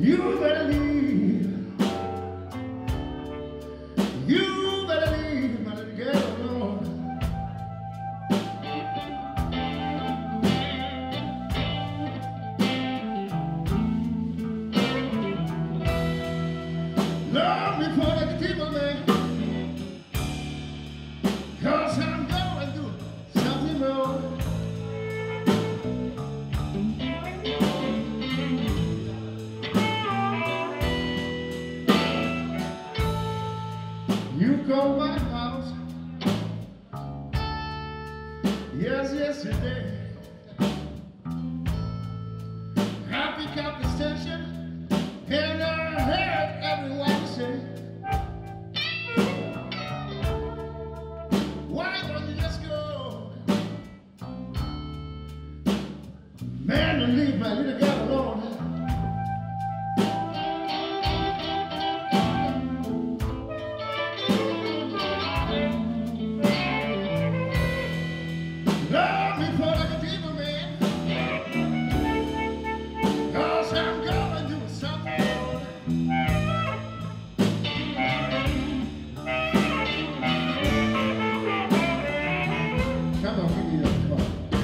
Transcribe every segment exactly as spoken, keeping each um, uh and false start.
You better leave. You better leave my little girl alone. Love me for the people, man, 'cause I'm going through something wrong. You go my house, yes, yesterday. I pick up the station, and I heard everyone say, why don't you just go? Man, don't leave my little girl alone. Love me for like a demon, man, 'cause I'm going through something. Come on, give me that, come on.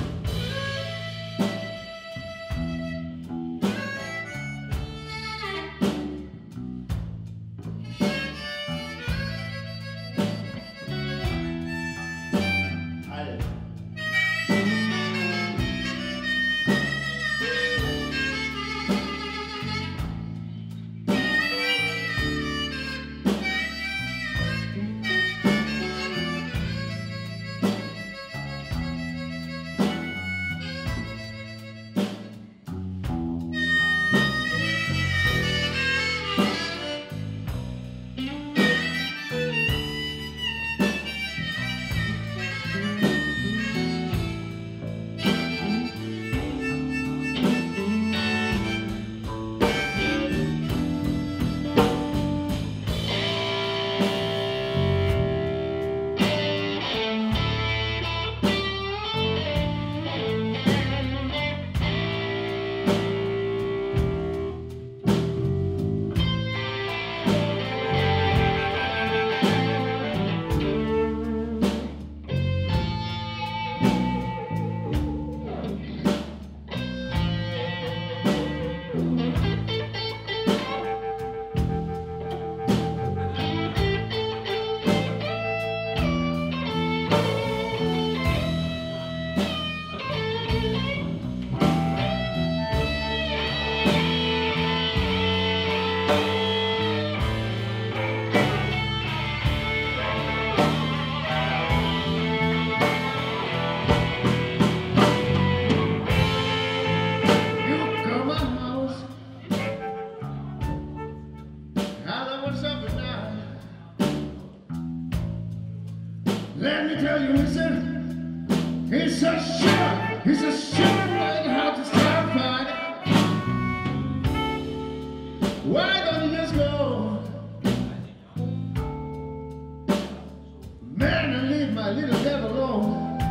Let me tell you, listen, it's a shiver, it's a shiver right how to start fighting. Why don't you just go? Man, and leave my little devil alone.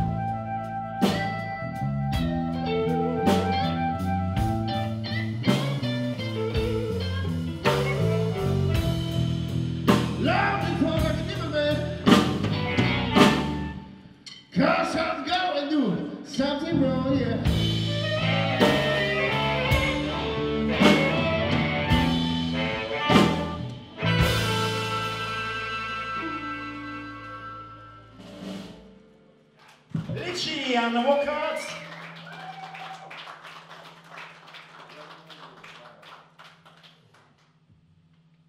Love me for like a demon, man, 'cause I'm going through something wrong, yeah. Richie and the Walkouts.